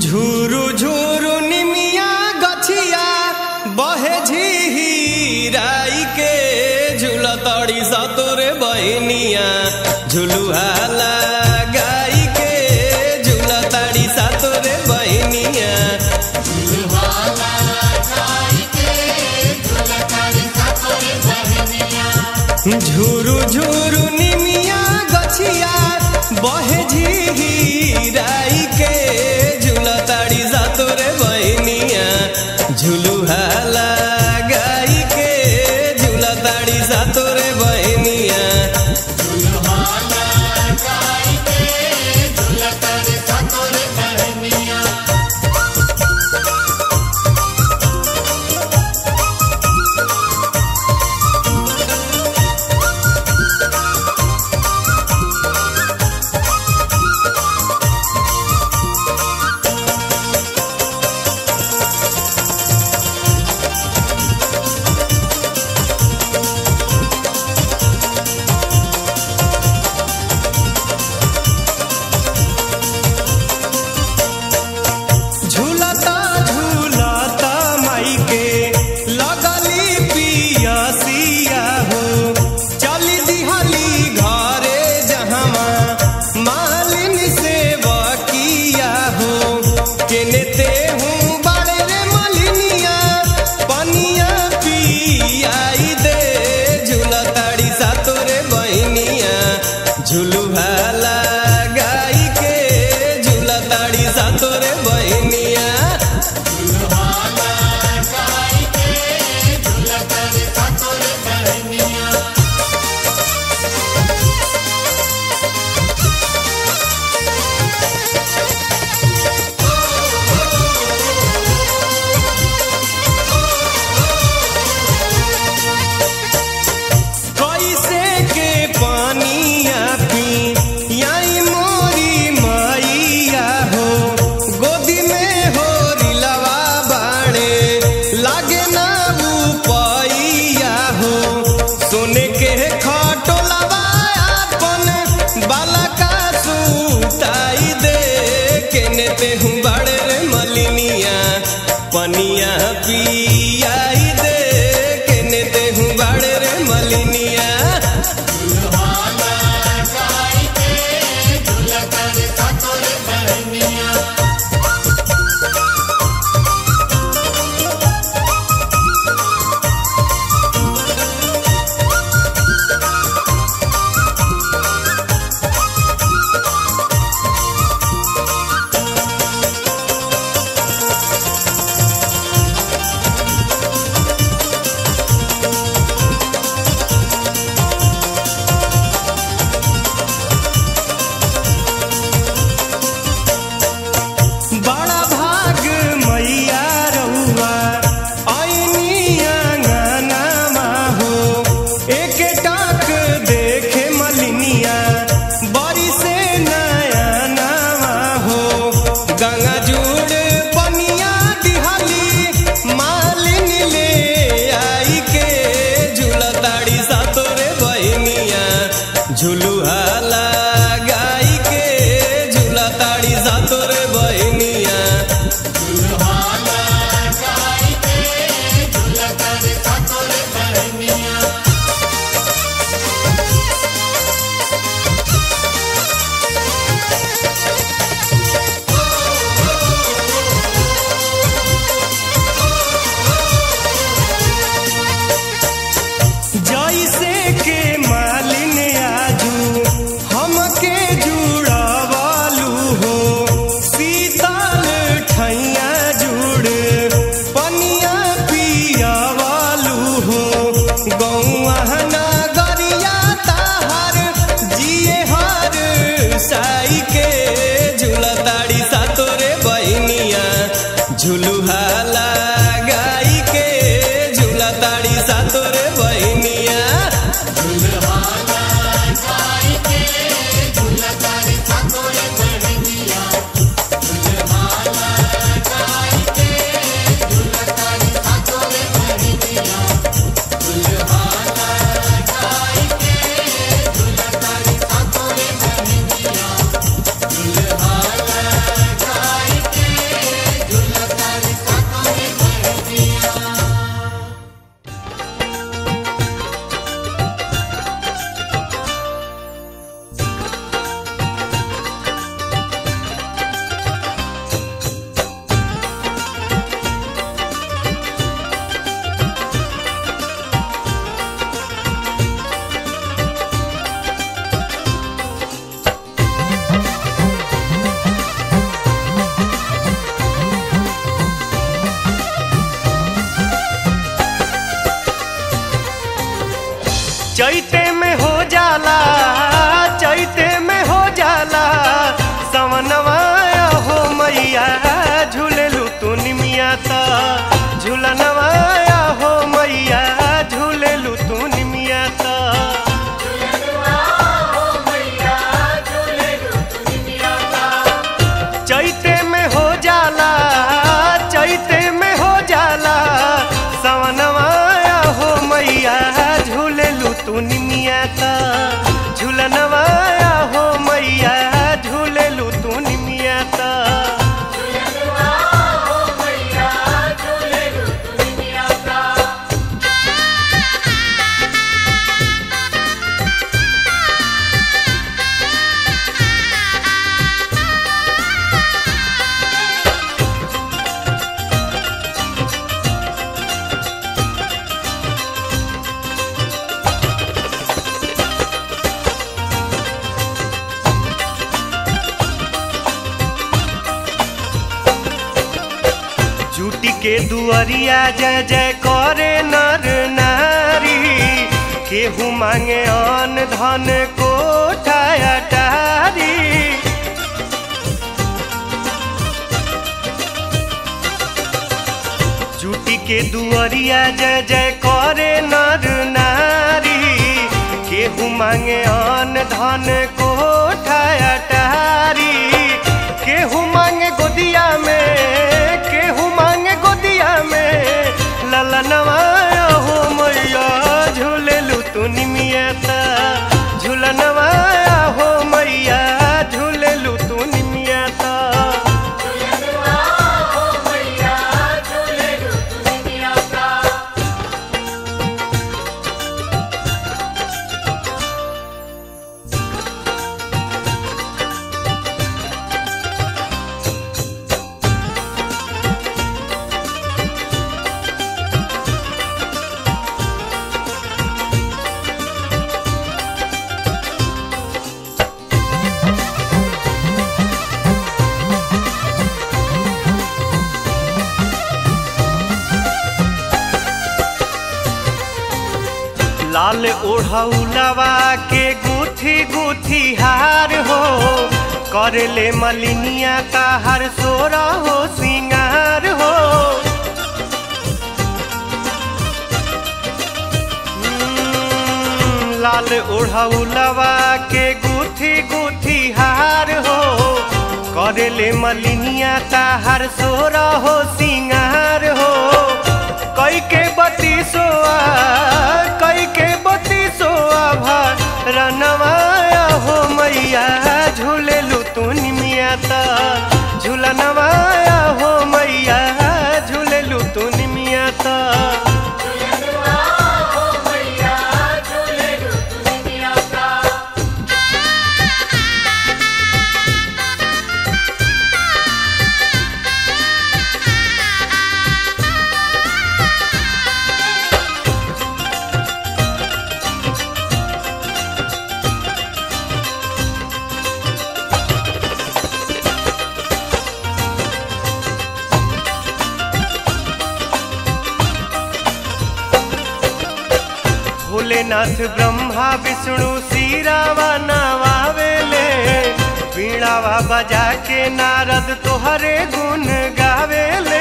झुरु झुरु निमिया गछिया बहे झिहिराई के झुलतड़ी सतोरे बहनिया झुलुहा लगाई के झुलतड़ी सतोरे बहनिया झुरु झुरु निमिया गछिया बहे झिहिराई के झुलतड़ी सतोरे बहनिया झुलुहा लगाई के झुलतड़ी सतोरे बहनिया झुलुहा लगाई के झुलतड़ी सतोरे बहनिया सोने के खटोलवा अपन बालका सुताई दे केने ते हूँ बड़े रे मलिनिया पनिया पियाई दे केने ते हूँ बड़े रे मलिनिया गंगा जुड़ पनिया दिहाली मालिन ले आई के झुलतड़ी सतोरे बहनिया झुलुहा लगाई के झुलतड़ी सतोरे बहनिया जैसे के मालिन आजू हमके जुड़ावालू हो शीतल ठैया जुड़ पनिया पियावालू हो गौआ नगरिया ताहर जिए हर साई के झुलतड़ी सतोरे बहनिया झुलुहा लगाई के झुलतड़ी सतोरे बहनिया निमिया ता झूलनवा हो मैया झूलेलू तू निमिया ता। चैते में हो जाला चैते में हो जाला सवनवा हो मैया झूलेलू तू निमिया ता झूलनवा हो मैया झूलेलू तू निमिया ता। झूठी के दुआरिया जय जय करे नर नारी केहू मांगे अन्न धन कोठा अटारी। झूठी के दुआरिया जय जय करे नर नारी केहू मांगे अन्न धन कोठा अटारी। केहू मांगे गोदिया में केहू मांगे गोदिया में ललनवा हो मैया झूलेलू तू निमिया ता झूलनवा हो मैया झूलेलू तू निमिया ता। लाल ओढ़ौलवा के गुथी गुथी हार हो करले मलिनिया का हर सोरा हो सिंगार हो। लाल ओढ़ौलवा के गुथी गुथी हार हो करले मलिनिया का हर सोरा हो सिंगार हो। कई के बत्तीसोआ कई के बत्तीसोआ रनवा हो मैया झूलेलू तू निमिया ता झूलनवा हो मैया झूलेलू तू निमिया ता। भोलेनाथ ब्रह्मा विष्णु सिरावा नवावेले वीणावा बजा के नारद तोहरे गुण गावेले।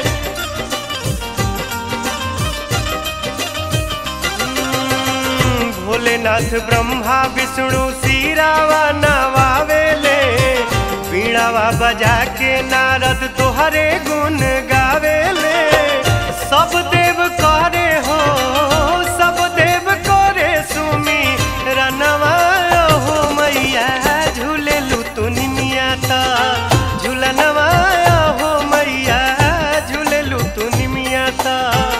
भोलेनाथ ब्रह्मा विष्णु सिरावा नवावेले वीणावा बजा के नारद तोहरे गुण गावेले। सब देव करे हो सब देव करे सुमी रनवा हो मैया झूलेलू तू निमिया ता झूलनवा हो मैया झूलेलू तू निमिया ता।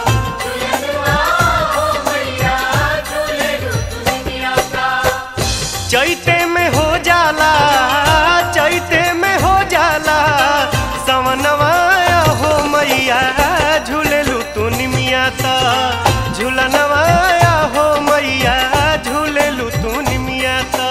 चैते में हो जाला चैते में हो जाला सवनवा हो मैया झूलेलू तू निमिया ता झूलनवा हो मैया झूलेलू तू निमिया ता।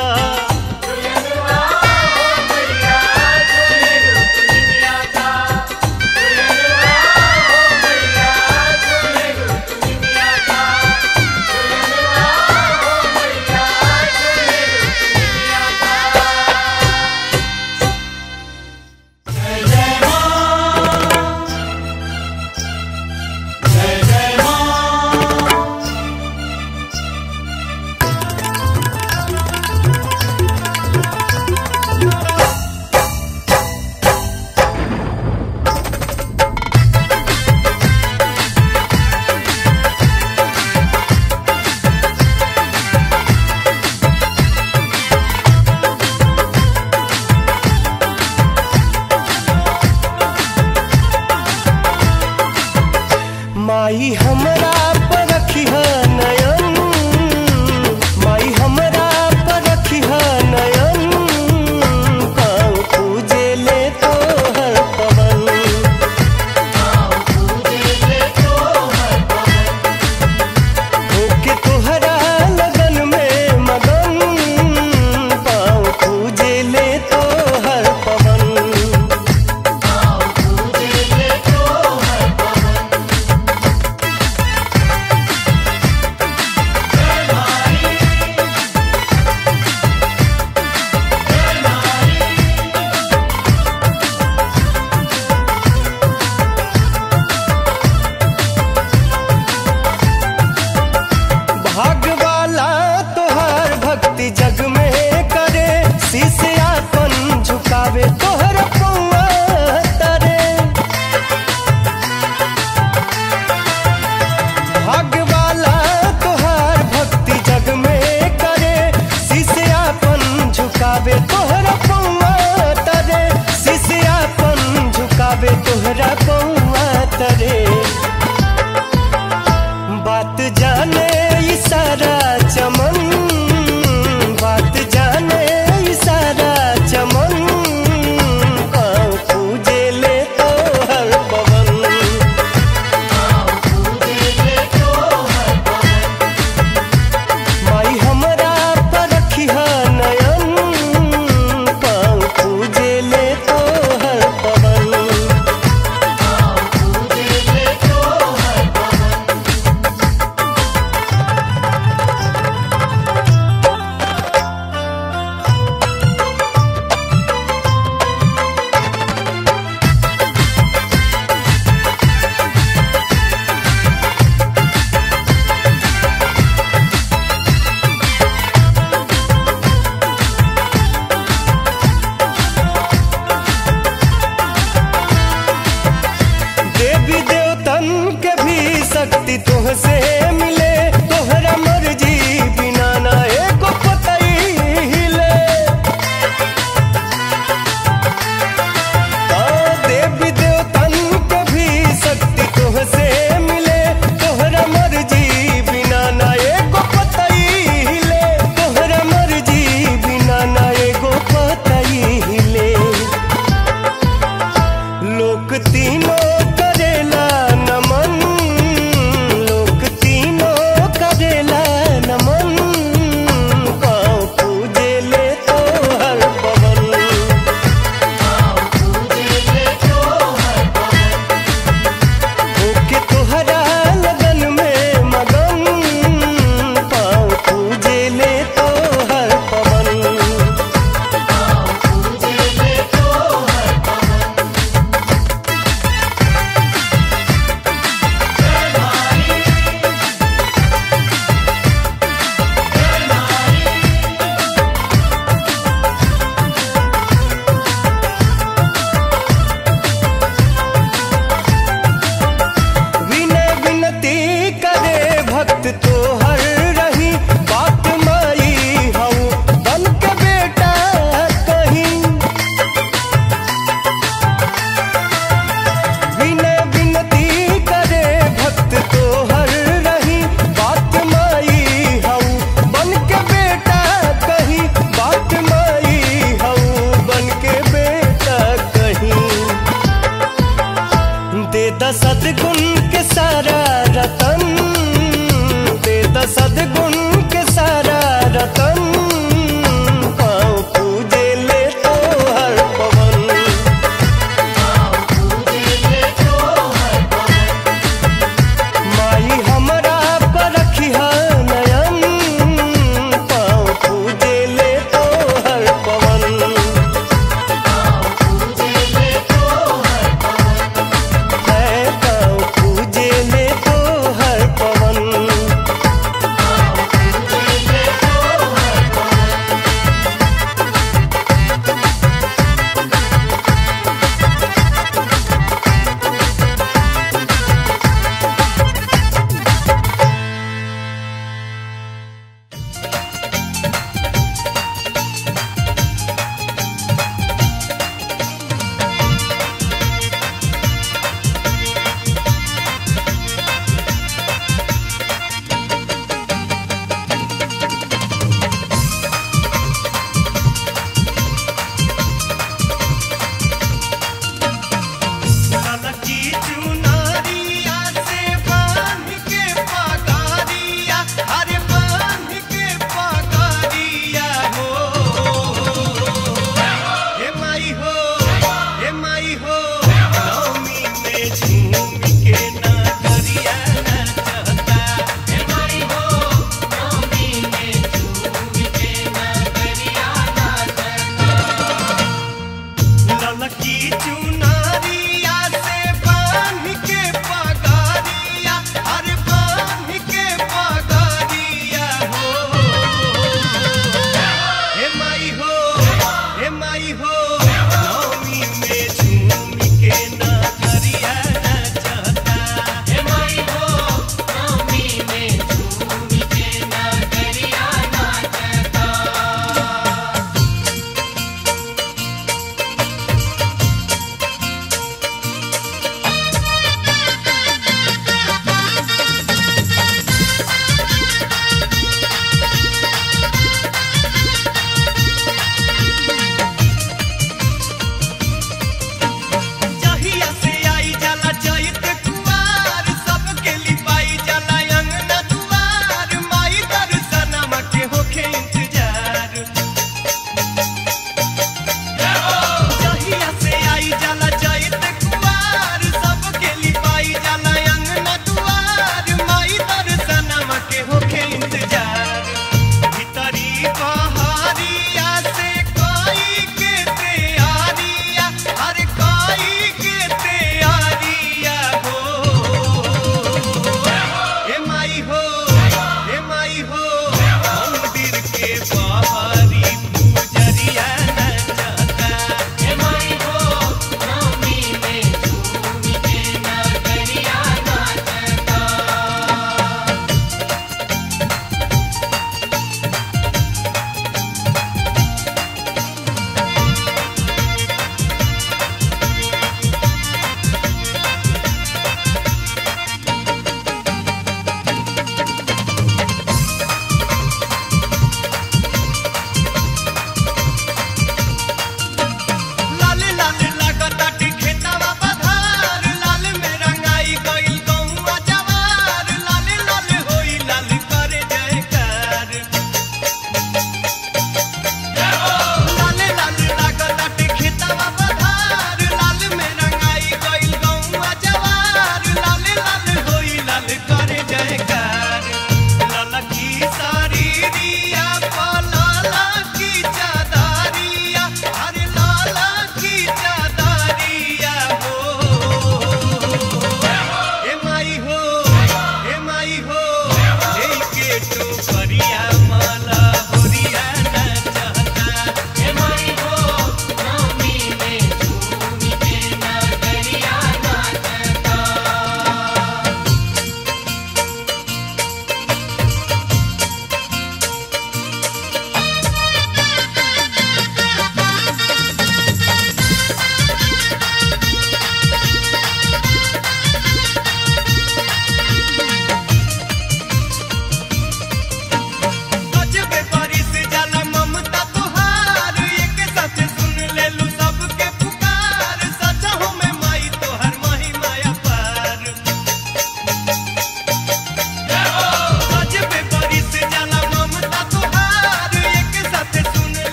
तीनों करेला नमन, लोक तीनों करेला नमन, पाँव पूजे ले तो हर पवन। होके तोहरा लगन में मगन, पाँव पूजे ले तो हर पवन। विनय विनती करे भक्त तोहर रही, बात माई हऊ बन के बेटा कहीं। विनय विनती करे भक्त तोहर रही, बात माई हऊ बन के बेटा कहीं, बात माई हऊ बन के बेटा कहीं। दे द सद्गुण के सारा रतन, दे द सद्गुण के सारा रतन, पाँव पूजे ले तो हर पवन। माई हमरा पर रखिहा नयन, पाँव पूजे ले तो हर पवन। है पाँव पूजे ले तो हर पवन।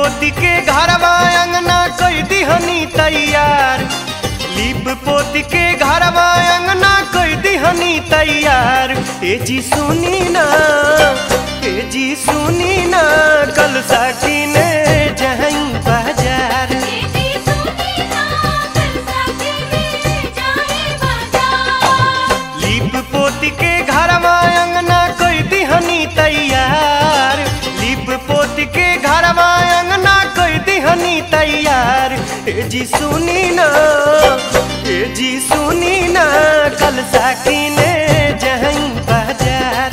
पोती के घरवा अंगना कोई दिहनी तैयार, लीप पोती के घरवा अंगना कोई दिहनी तैयार। ए जी सुनी ना, ए जी सुनी ना, कल साकी ने जहीं बाजार। लीप पोती के घरवा अंगना कोई दिहनी तैयार, लीप पोती के घरवा अंगना कोई दिहनी तैयार। ए जी सुनी ना, ए जी सुनी ना, कल साकी ने जहीं बाजार।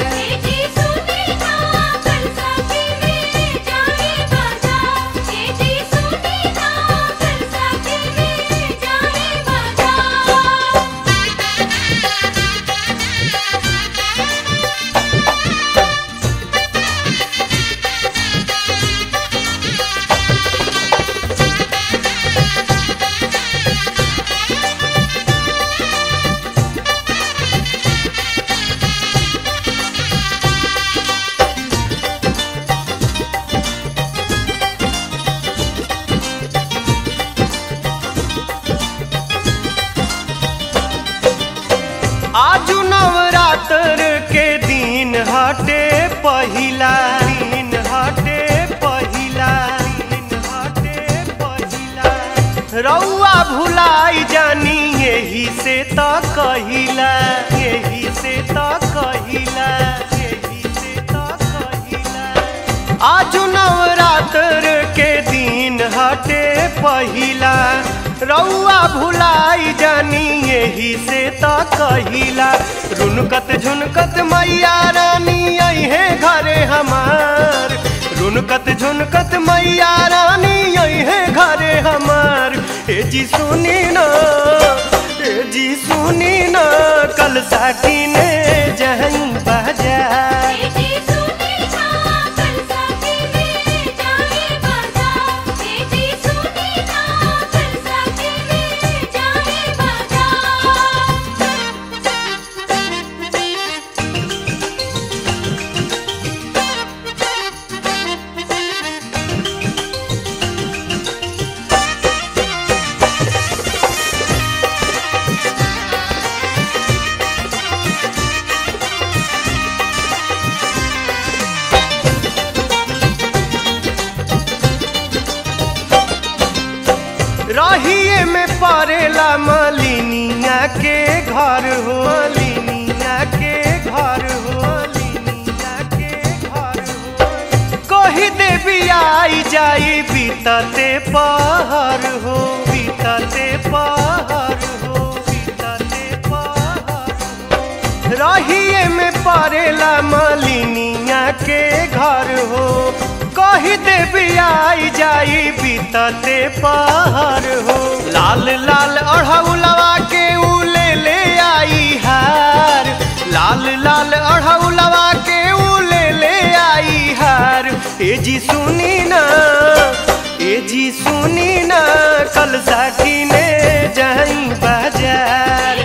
आजू नवरात्र के दिन हटे पहिला, दिन हटे पहिला, दिन हटे पहिला। रउआ भुलाई जानी यही से त कहिला, यही से त कहिला, यही से त कहिला। आजू नवरात्र के दिन हटे पहिला, रउआ भुलाई जानी यही से त कहिला। रुनकत झुनकत मैया रानी आई है घरे हमार, रुनकत झुनकत मैया रानी आई है घरे हमार। ए जी सुनी ना, ए जी सुनी ना, कल साकी ने जहीं बाजार। रहिए में परेला मलिनिया के घर हो, मलिनिया के घर हो, मलिनिया के घर हो। कही देवी आई जाई बीतते पहर हो, बीतते पहर हो, बीतते पहर हो। रहिए में परेला मलिनिया के घर हो, कही देवी आई जाई बीतते पहाड़ हो। लाल लाल अढ़ौलवा के ऊ ले आई हार, लाल लाल अढ़ौलवा के ऊ ले आई हार। ए जी सुनी ना, ए जी सुनी ना, कल साकी ने जहीं बाजार।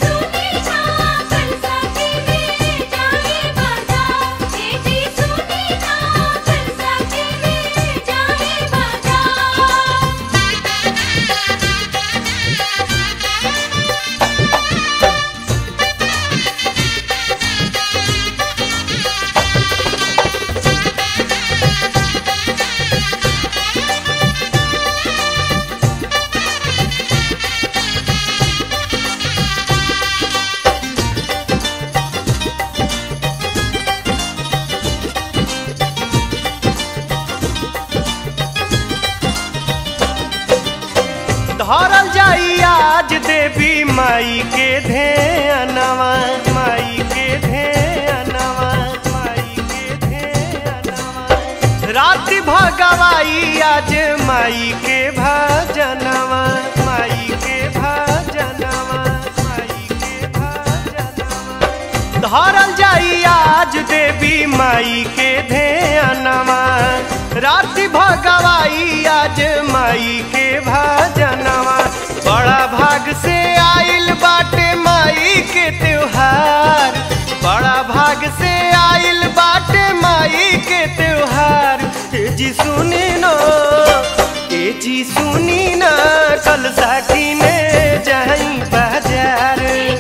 धरल जाई आज देवी माई के ध्यानवा, माई के ध्यानवा, माई के ध्यानवा। राति भगवाई आज माई के भजनवा, माई के भजनवा, माई के भजनवा। धरल जाई आज देवी माई के ध्यानवा, राति भगवाई आज माई के भजनवा। बड़ा भाग से आइल बाटे माई के त्योहार, बड़ा भाग से आइल बाटे माई के त्योहार। जी सुनी नो ए जी सुनी ना कल साकी ने जाई बाजार।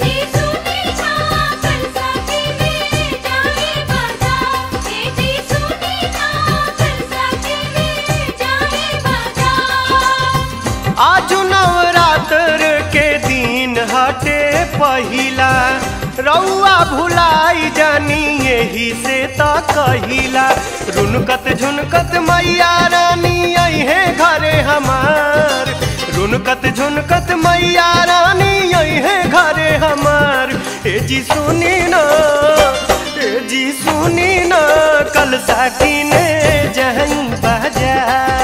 आज नवरात्र के दिन हटे पहिला, रउआ भुलाई जानी यही से तो कहिला। रुनकत झुनकत मैया रानी आई है घरे हमार, रुनकत झुनकत मैया रानी आई है घरे हमार। ए जी सुनी ना, ए जी सुनी ना कल साकी ने जाई बाजार।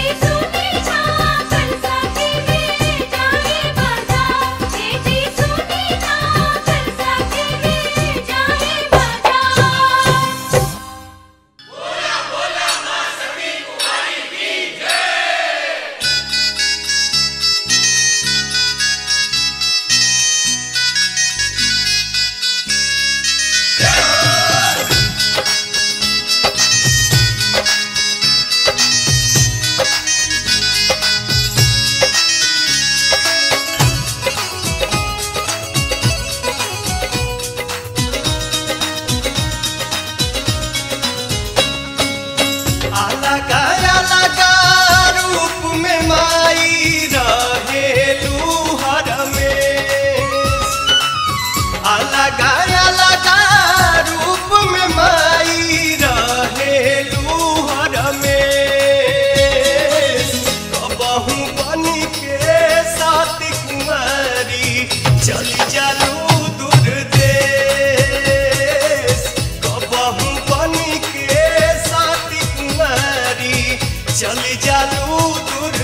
चली जालू दूर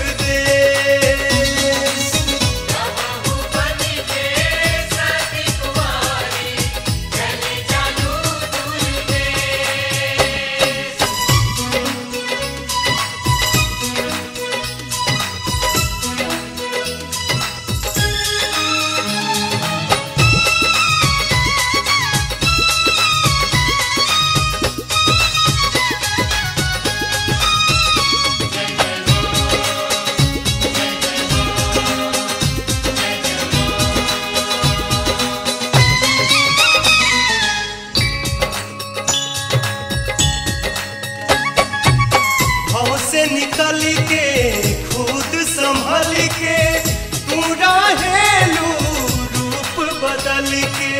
देश, बनी के सती कुमारी, चली जालू दूर देश। से निकल के खुद संभल के तू रहेलू रूप बदल के।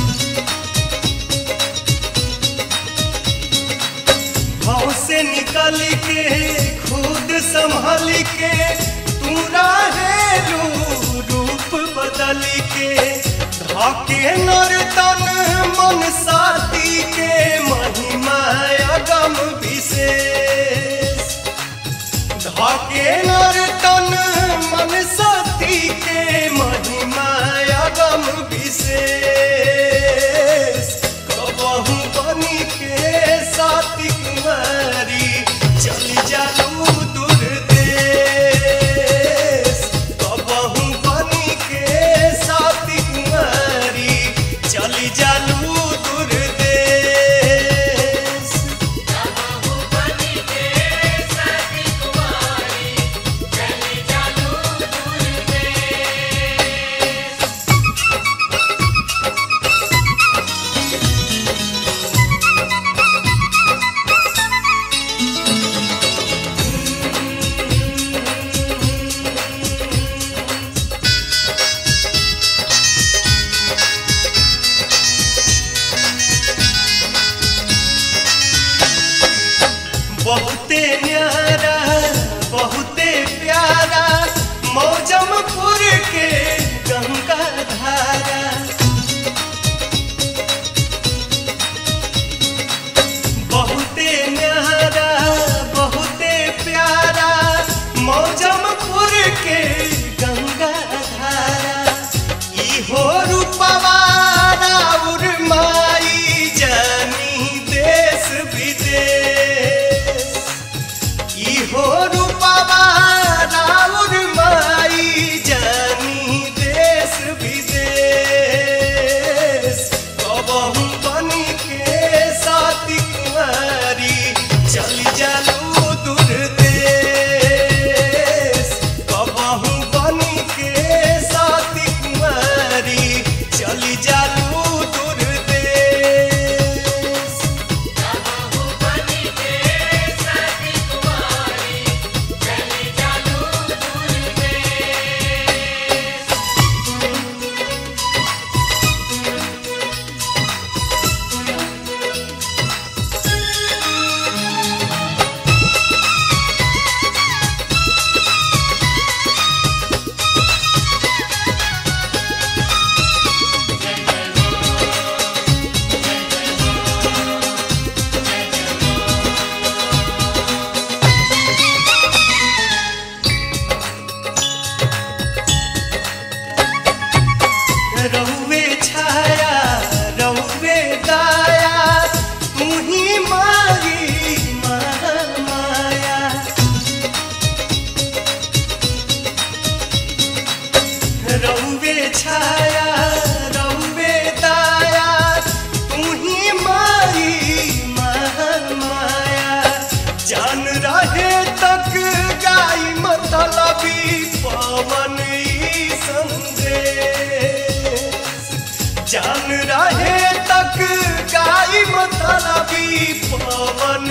भाव से निकल के खुद संभल के तू रहेलू रूप बदल के। धाके नर्तन मन साथी के महिमा अगम विशेष। धाके नर्तन मन सती के महिमा अगम विशेष। कबहू बनी के साथी कुमारी चली जालू दूर देश। कबहू बनी के साथी कुमारी चली जालू दूर देश। कबहू बनी के साथी कुमारी चली जालू दूर देश। बहुते न्यारा बहुते प्यारा मौजमपुर के गंगा धारा। बहुते न्यारा बहुते प्यारा मौजमपुर के गंगा धारा। इहो रूपवा राउर माई जानी देश विदेश। इहो रूपवा राउर माई जानी छाया रंबे दाया तू ही माई महामाया जान रहे तक गाई मतलबी पवन संदेश जान रहे तक गाई मतलबी पवन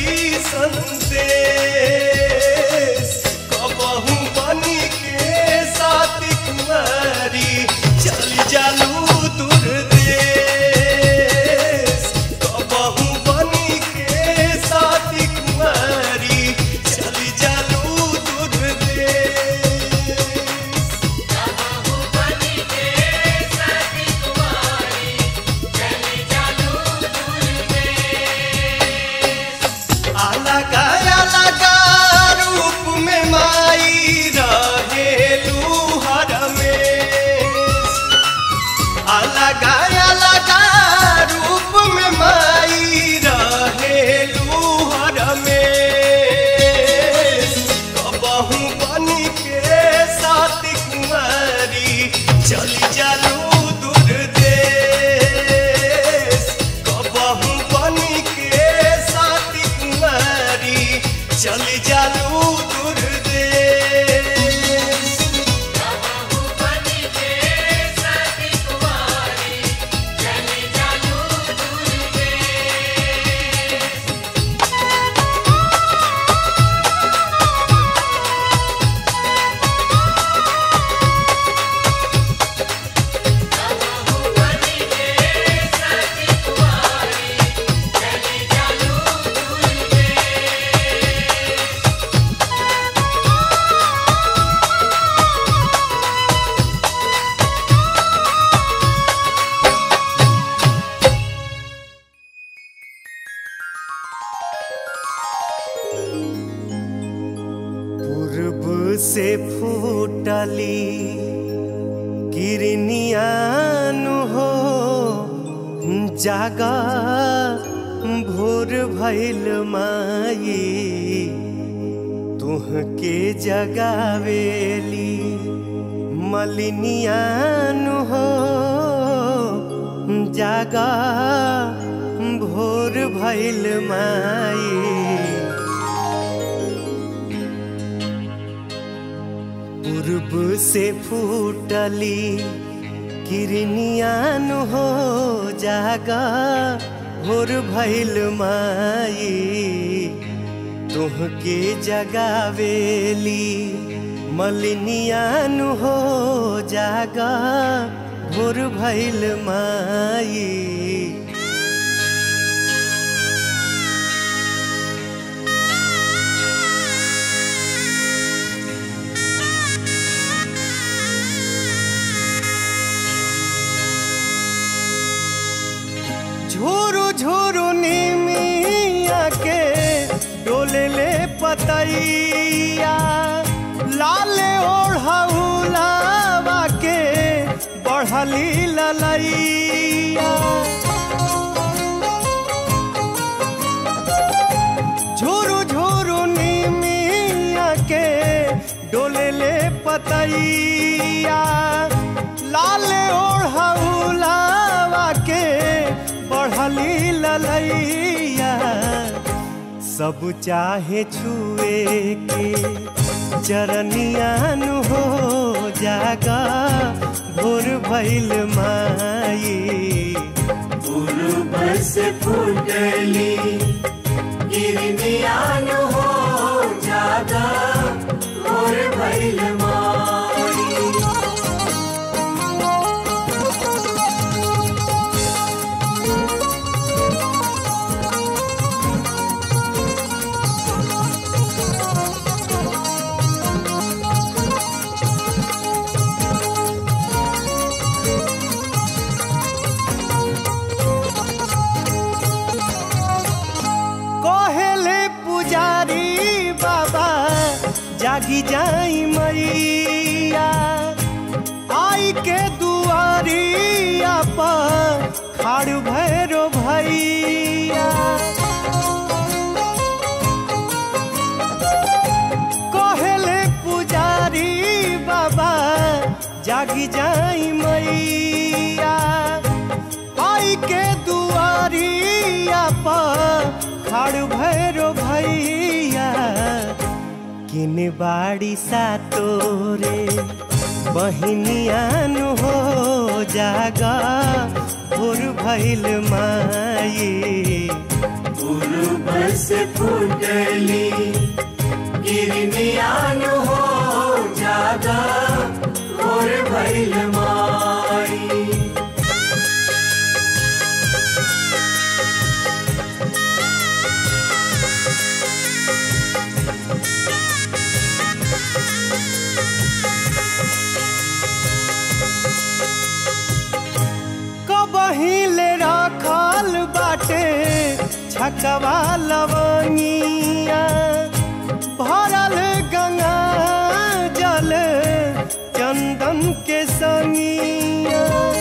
संदेश कबहू बनी के साथी कुंवारी चल जालू दूर देश कबहू बनी के साथी कुंवारी चल जालू दूर देश कबहू बनी के साथी कुंवारी चल जालू दूर देश अलगा अलगा रूप में माई रहेलू हर में अलगा अलगा रूप में माई रहेलू हर में कबहू बनी के साथी कुंवारी चली जालू दूर देश कबहू बनी के साथी कुंवारी चली जालू दूर देश कबहू बनी के साथी कुंवारी चली जालू दूर देश कबहू बनी के साथी कुंवारी चली जालू दूर देश पूर्व से फूटली किरनियान हो जागा भोर भइल माई तुहके जगावेली मलिनियान हो जागा भोर भइल माई पूर्व से फूटली किरनियान हो जागा भोर भइल माई तुहके जगावेली मलिनियान हो जागा भोर भइल माई झोरू झोरू निमिया के डोले ले पतैया लाले ओढ़ौलावा के बढ़ली ललैया झोरू झोरू निमिया के डोले ले पतैया लाले ओढ़ौलावा के बढ़ली ललैया सब चाहे छुए के चरनियान हो जागा भोर भइल माई पूर्व से फूटली किरनियान हो जागा भोर भइल माई जागी जाई मैया आई के दुआरिया पर खाड़ भैरो भैया कहले पुजारी बाबा जागी जाई मैया आई के दुआरिया पर खड़ भैरो भैया किन बाड़ी सा तोरे बहिनियान हो जागा भोर भइल माई पूर्व से फूटली किरनियान हो जागा भोर भइल माई। कबहिले रखल बाटे छकवा लवनिया भरल गंगा जल चंदन के संगिया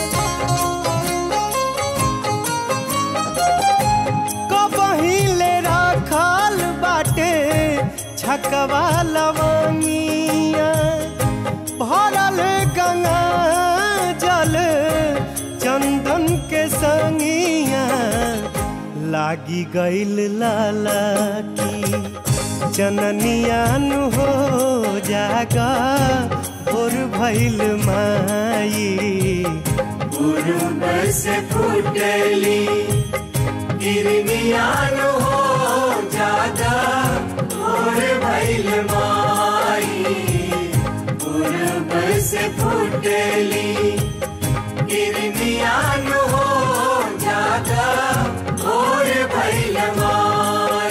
कबहिले रखल बाटे छकवा लवनिया भरल गंगा जल चंदन के संगिया लागी गईल लाला की जननियान हो जागा भोर भइल माई पूर्व से फूटली किरनियान हो जागा भोर भइल माई पूर्व से फूटली किरनियान हो जागा भोर भइल माई।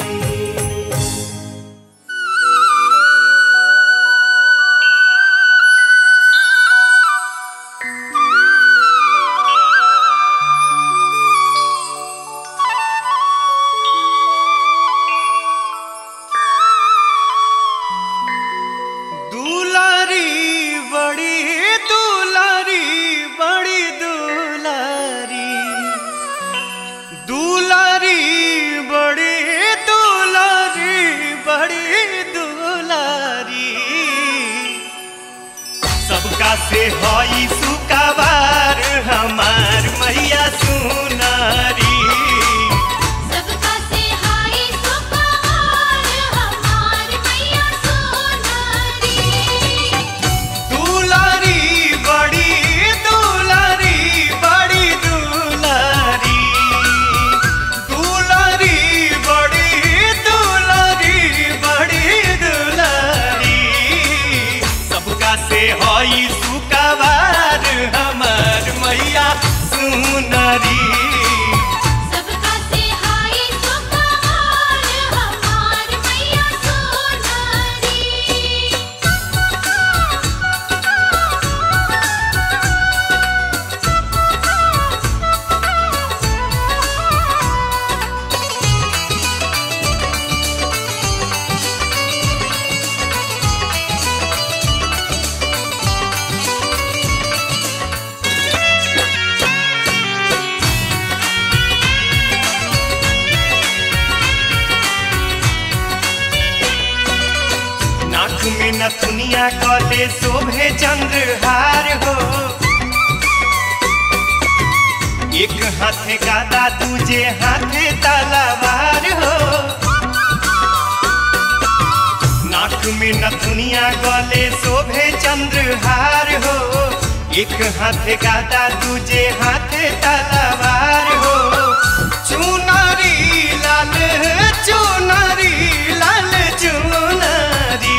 दुलारी बड़ी दुलारी बड़ी दुलारी दुलारी बड़ी दुलारी बड़ी दुलारी सबका से हई सुकाबार हमार मैया सुनारी सबका से हाय सुकाबार हमार मैया सोनारी दुलारी बड़ी दुलारी बड़ी दुलारी दुलारी बड़ी दुलारी बड़ी दुलारी सबका से हई सुकाबार हमार मैया सुनारी सबका से हाय सुकाबार हमार मैया सोनारी। नाक में नथुनिया कले शोभे चंद्रहार हो एक हाथे गादा दूजे हाथे तलवार हो नाक में नथुनिया गले शोभे चंद्रहार हो एक हाथे गादा दूजे हाथे तलवार हो चुनारी लाल चुनारी लाल चुनारी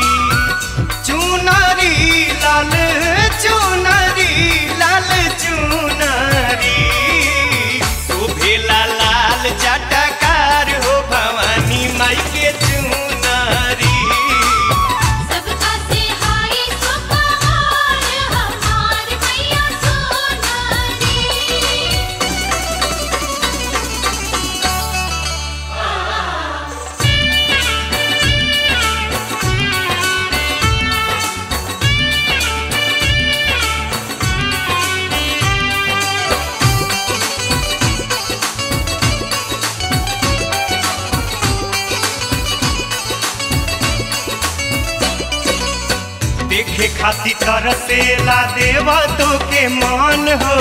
चुनारी लाल चुनारी लाल चुनारी शोभेला लाल जटकार हो भवानी माई के चुनारी सबका से हाय सुकाबार हमार मैया सोनारी। खाती तरसेला देवा तो के मान हो,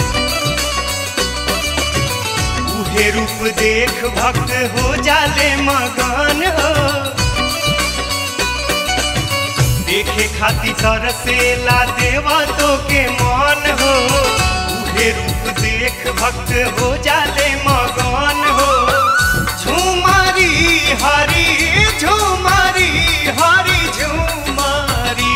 उहे रूप देख भक्त हो जाले मगन हो। देखे खाती तरसेला देवा तो के मान हो, उहे रूप देख भक्त हो जाले मगन हो। झूमारी हरी झूमारी हरी झूमारी,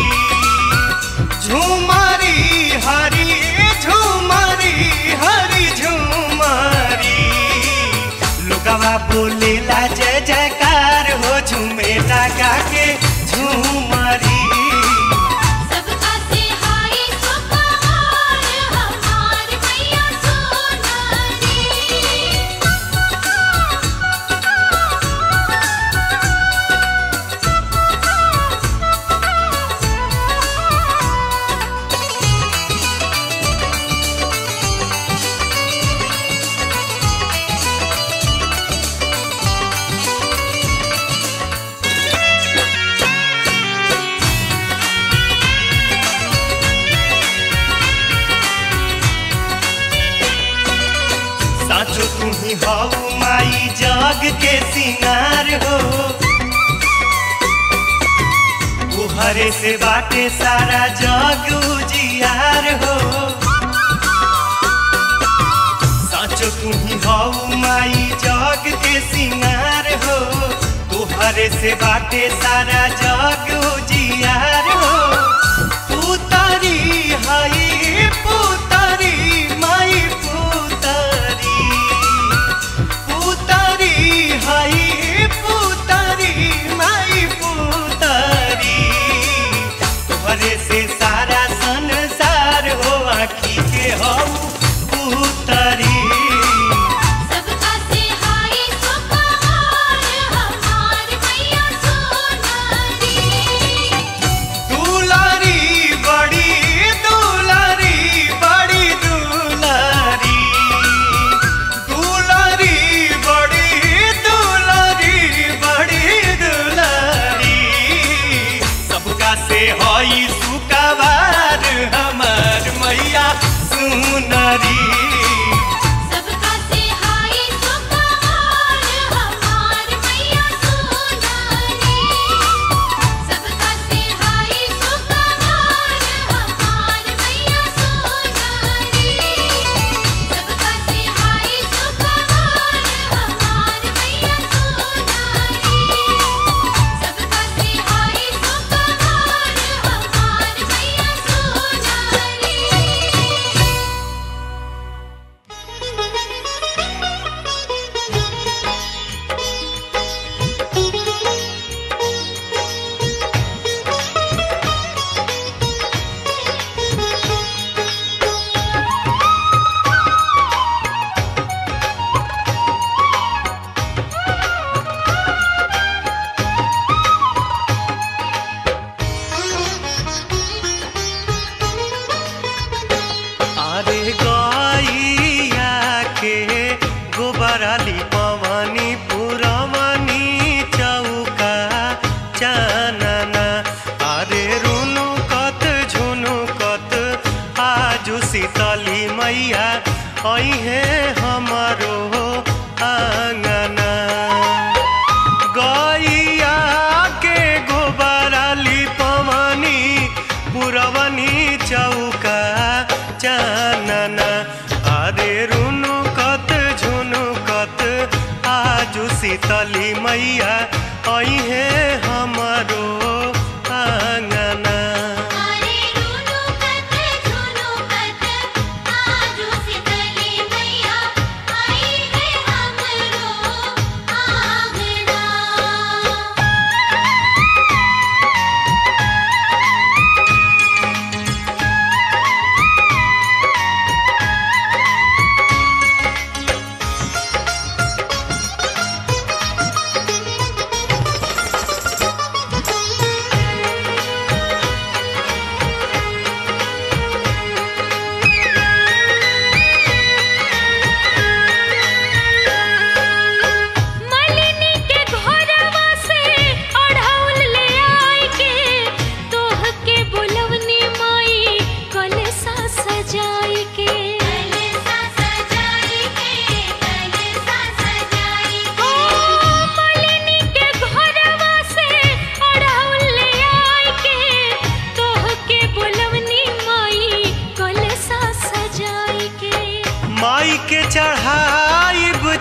झूमारी हरी झूमारी हरी झूमारी। लोगवा बोलेला जय जयकार हो, झूमे लगा के झूमारी। सबका से हाय सुपहार हमार मैया सोनारी। साचो तुम्ही हऊ माई जग के सिंगार हो, तुहरे से बाटे सारा जग उजियार हो। साचो तुम्ही हऊ माई जग के सिंगार हो, तुहरे से बाटे सारा जग उजियार हो। पुतारी हाई पुतारी माई पुतारी, पुतारी हाई पुतारी माई पुतारी। तुहरे से सारा संसार हो, आँखी के हऊ पुतारी। सबका से हाय सुपहार हमार मैया सोनारी। दुलारी बड़ी दुलारी बड़ी दुलारी, दुलारी बड़ी दुलारी बड़ी दुलारी। सबका से हई सुकवार हमार मैया सुनरी। सबका से हाय सुपहार हमार मैया सोनारी। सबका से हाय सुपहार हमार मैया सोनारी। सबका से हाय सुपहार हमार मैया सोनारी। सबका से हाय सुपहार हमार मैया अरे गैया के गोबराली पवनी पुरवनी चौका चानना। अरे रुनुकत झुनुकत आजु शीतली मैया अइहे हमारो आंगना। गैया के गोबराली पवनी पुरवनी चौका चानना। अरे रुनुकत झुनुकत आजु शीतली मैया अइहे हमारो आंगना। अरे रुनुकत झुनुकत आजु शीतली मैया आई है हमरो आंगना।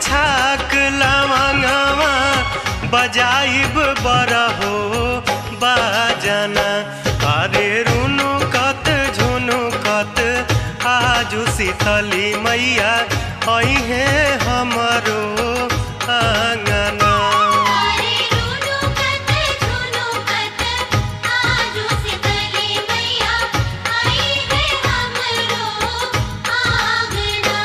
छाक लवंगवा बजाइब बरहो बाजना। अरे रुनुकत झुनुकत आजू शीतली मैया अइहे हमरो आंगना। अरे रुनुकत झुनुकत आजू शीतली मैया आई है हमरो आंगना।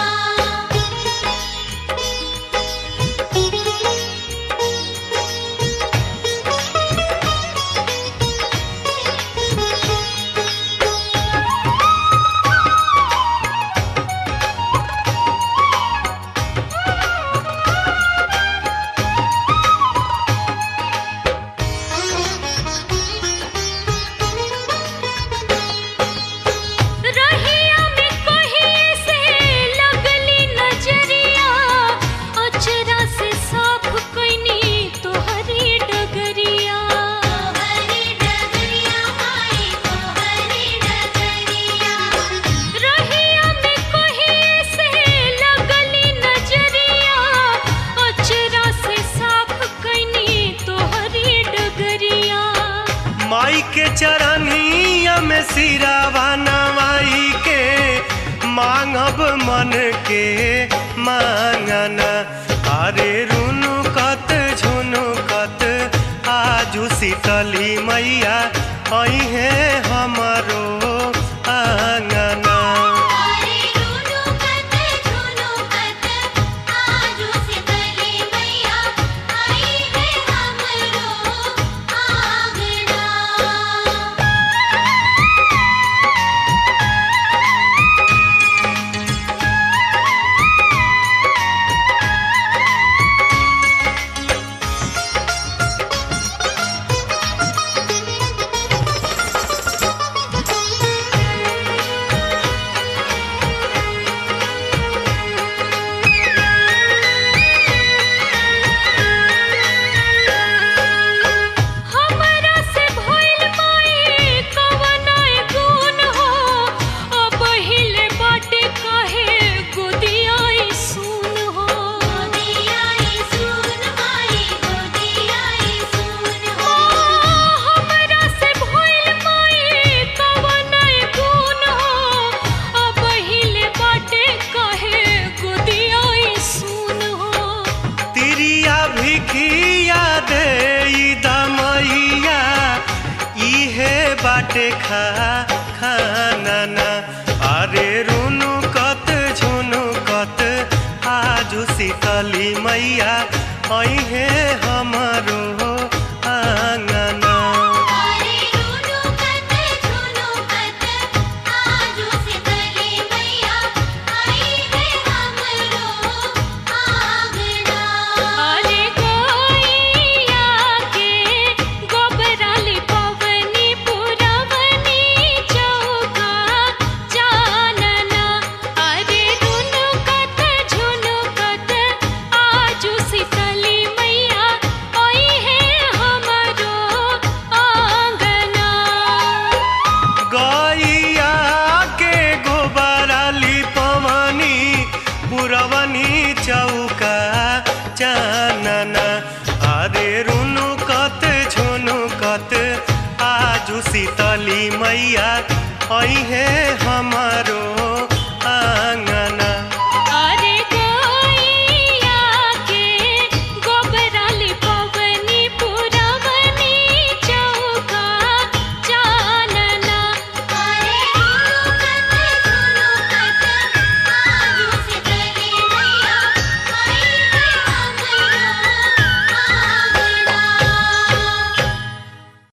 रहिया में कहीं से लगली नजरिया, अचरा से साफ कइनी तोहरी डगरिया। तोहरी डगरिया माई तोहरी डगरिया। रहिया में कहीं से लगली नजरिया, अचरा से साफ कइनी तोहरी डगरिया। माई के चरनिया में सिरावा नवाई के मांगब मन के मांगना। अरे रुनुकत झुनुकत आजू शीतली मैया अइहे हमरो आंगना। अरे रुनुकत झुनुकत आजू शीतली मैया आई है हमरो आंगना। हमरा से भइल माई कवनाय गुण हो, अब हिले बाटे काहे गोदियाई सुन हो। गोदियाई सुन माई गोदियाई सुन हो। हमरा से भइल माई कवनाय गुण हो, अब हिले बाटे काहे गोदियाई सुन हो। तिरिया भिखिया दे दमैया इहे बाटे खाना। अरे रुनुकत झुनुकत आजू शीतली मैया अइहे हमरो आंगना। अरे रुनुकत झुनुकत आजू शीतली मैया आई है हमरो आंगना। अरे गइया के गोबरा लिपवनी पुरवनी चौका जानना। अरे रुनुकत झुनुकत आजू शीतली मैया आई है हमरो आंगना। गैया के गोबरा लिपवनी पुरवनी चौका चानना। अरे रुनुकत झुनुकत आजू शीतली मैया अइहे हमरो